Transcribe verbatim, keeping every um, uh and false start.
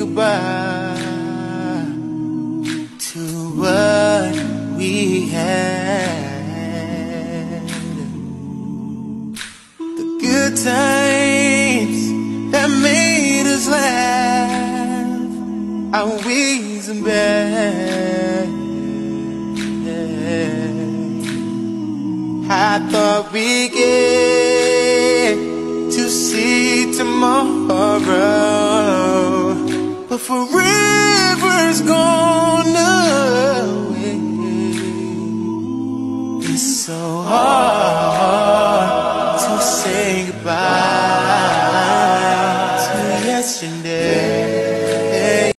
goodbye to what we had. The good times that made us laugh, always and bad. I thought we get to see tomorrow, but forever's gone now.